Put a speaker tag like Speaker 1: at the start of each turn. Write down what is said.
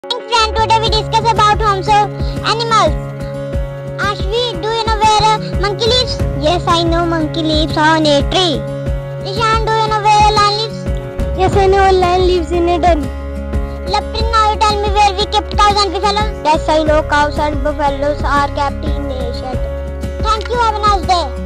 Speaker 1: Friend, today we discuss about homes of animals. Ashvi, do you know where a monkey lives? Yes, I know monkey lives on a tree. Ishan, do you know where a lion lives?
Speaker 2: Yes, I know a lion lives in a den.
Speaker 1: Laprin, now you tell me where we kept cows and buffaloes.
Speaker 2: Yes, I know cows and buffaloes are kept in a shed.
Speaker 1: Thank you, have a nice day.